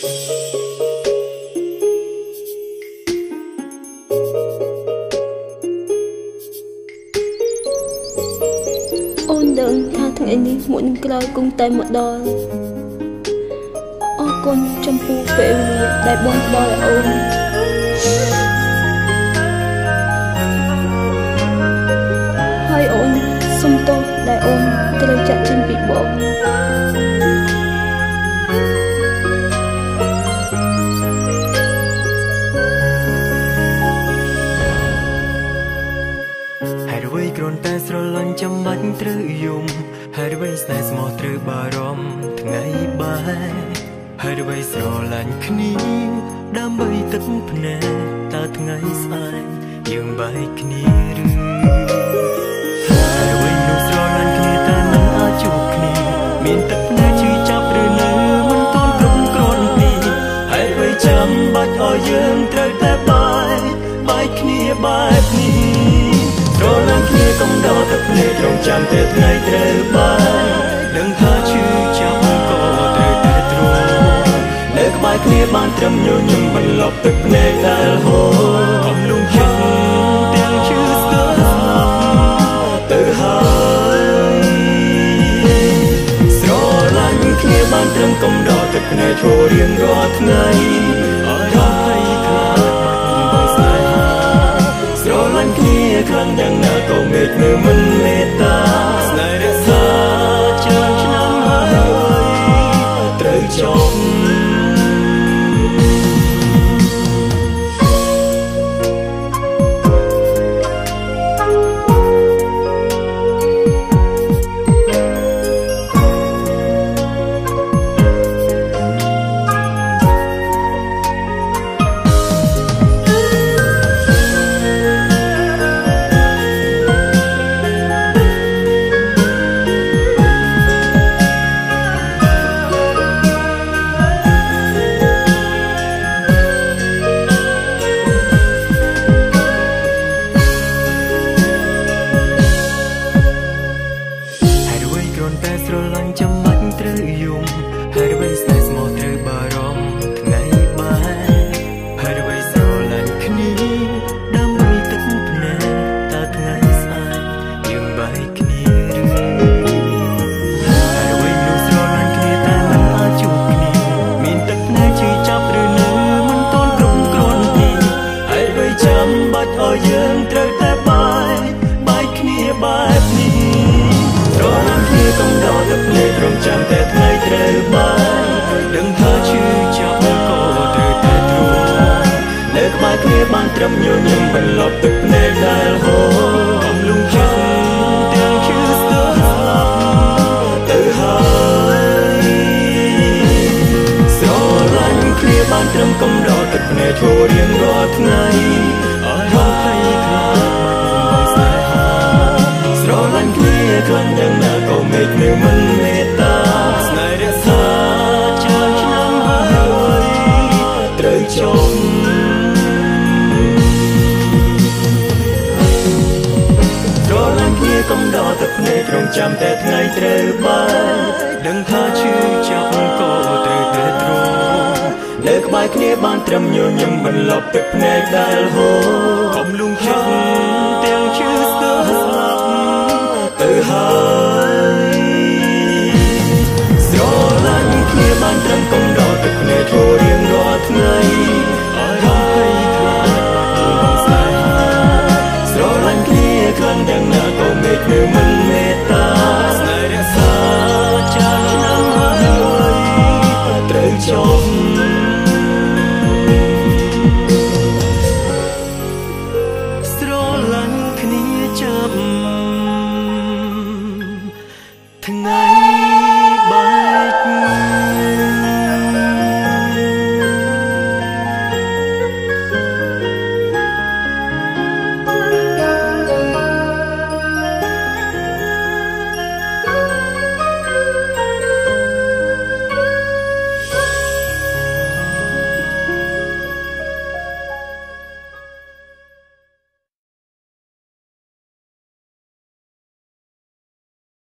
អូនដឹងថាថ្ងៃនេះមួយនឹងក្រោយគង់តែម្ដងអរគុណចំពោះពេលវេលាដែលបងផ្ដល់ឲ្យអូនហើយអូនសុំទោសដែលអូនត្រូវចាក់ចេញពីបងហើយអ្វីគ្រាន់តែស្រឡាញ់ចាំបាច់ត្រូវយំហើយអ្វីស្នេហ៍ស្មោះត្រូវបារម្ភថ្ងៃបែកហើយអ្វីស្រឡាញ់គ្នាដើម្បីទឹកភ្នែកតើថ្ងៃស្អែកយើងបែកគ្នាឬហើយអ្វីនោះស្រឡាញ់គ្នាតែមិនអាចជួបគ្នាមានទឹកភ្នែកជឿចាប់ឬនៅមិនទាន់គ្រប់គ្រាន់ពីហើយអ្វីចាំបាច់ឲ្យយើងត្រូវតែបែកគ្នាបែបនេះស្រឡាញ់គ្នាកុំដោទឹកភ្នែករងចាំតែថ្ងៃត្រូវបានដឹងថាឈឺចាប់ក៏ត្រូវតែទ្រាំនៅក្បែរគ្នាបានត្រឹមញញឹមបន្លប់ទឹកភ្នែកដែលហូរកុំលំចិត្តទាំងឈឺស្ទើរស្លាប់ទៅហើយស្រឡាញ់គ្នាបានត្រឹមកុំដោទឹកភ្នែកឈររៀងរាល់ថ្ងៃអត់ដល់ហើយខ្លាចបងស្នេហាស្រឡាញ់គ្នាខ្លាំងយ៉ាងណាក៏មេឃនៅមិនមេត្តាស្នេហ៍រក្សាច្រើនឆ្នាំហើយត្រូវចប់តែស្រឡាញ់ចាំបាច់ត្រូវយំហើយអ្វីស្នេហ៍ស្មោះត្រូវបារម្ភថ្ងៃបែកហើយអ្វីស្រឡាញ់គ្នាដើម្បីទឹកភ្នែកតើថ្ងៃស្អែកយើងបែកគ្នាឬហើយអ្វីនោះស្រឡាញ់គ្នាតែមិនអាចជួបគ្នាមានទឹកភ្នែកជឿចាប់ឬនៅមិនទាន់គ្រប់គ្រាន់ពីហើយអ្វីចាំបាច់ឲ្យយើងត្រូវតែបែកគ្នាបែបនេះស្រឡាញ់គ្នាកុំដោទឹកភ្នែករងចាំតែថ្ងៃត្រូវបានដឹងថាឈឺចាប់ក៏ត្រូវតែទ្រាំនៅក្បែរគ្នាបានត្រឹមញញឹមបន្លប់ទឹកភ្នែកដែលហូរកុំលំចិត្តទាំងឈឺស្ទើរស្លាប់ទៅហើយស្រឡាញ់គ្នាបានត្រឹមកុំដោទឹកភ្នែកឈររៀងរាល់ថ្ងៃអត់ដល់ហើយខ្លាចមិនស្នេហាស្រឡាញ់គ្នាខ្លាំងយ៉ាងណាក៏មេឃនៅមិនមេត្តាស្នេហ៍រក្សាច្រើនឆ្នាំហើយត្រូវចប់ស្រឡាញ់គ្នាកុំដោទឹកភ្នែករងចាំតែថ្ងៃត្រូវបានដឹងថាឈឺចាប់ក៏ត្រូវតែទ្រាំនៅក្បែរគ្នាបានត្រឹមញញឹមបន្លប់ទឹកភ្នែកដែលហូរកុំលង